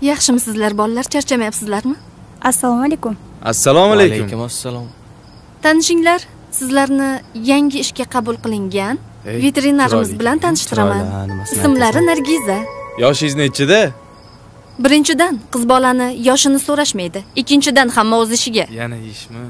Yaxshimisizlar bolalar, charchamayapsizlarmi? Assalomu alaykum. Assalomu alaykum. Alaykum assalom. Tanishinglar, sizlarni yangi ishga qabul qilingan veterinarimiz bilan tanishtiraman. Ismlari Nargiza. Yoshingiz nechida? Birinchidan, qiz bolani yoshini so'rashmaydi. Ikkinchidan, hamma o'z ishiga. Yana ishmi?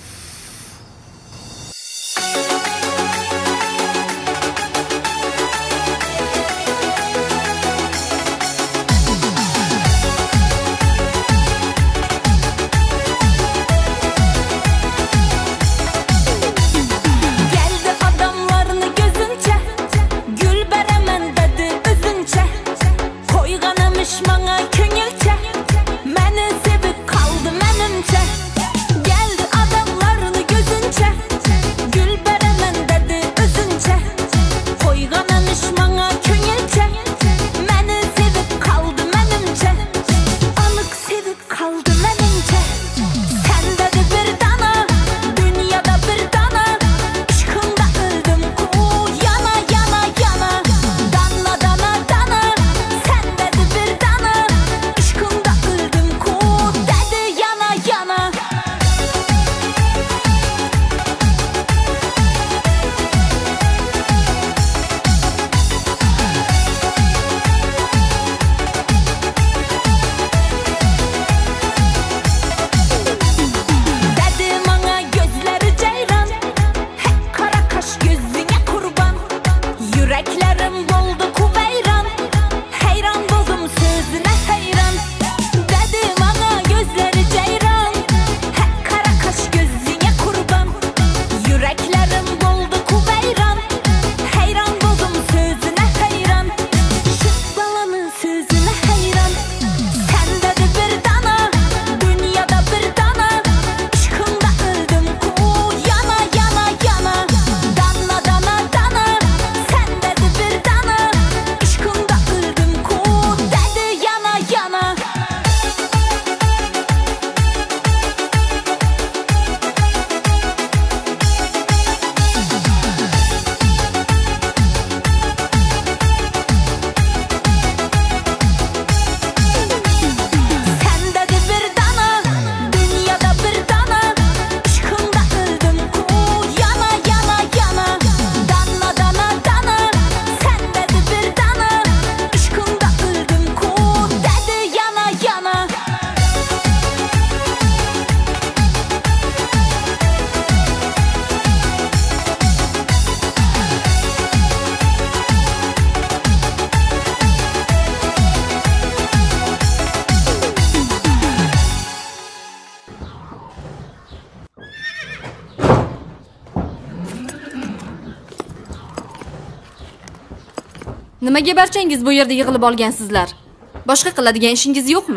Nimaga barchangiz bu yerda yig'ilib olgansizlar? Boshqa qiladigan ishingiz yo'qmi?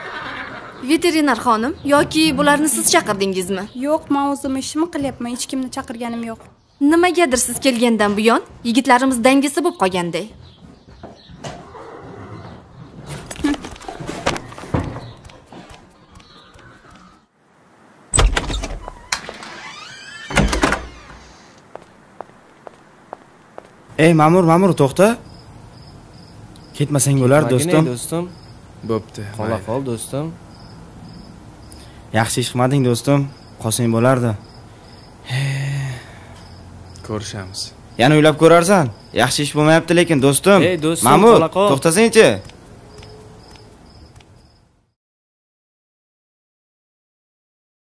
Veterinar xonim yoki bularni siz chaqirdingizmi? Yo'q, men o'zim ishimni qilyapman, hech kimni chaqirganim yo'q. Nimagadir siz kelgandan buyon yigitlarimiz dangasa bo'lib qolganday. Ey, ma'mur, to'xta. Ketmasang bo'lar, do'stim. Do'stim. Bo'pti. Qola qol, do'stim. Yaxshi ish qilmading, do'stim. Qolsang bo'lardi. Ko'rishamiz. Yana o'ylab ko'rarsan. Yaxshi ish bo'lmayapti lekin, do'stim. Ey, do'stim, ma'mur, qola qol. to'xtasang-chi.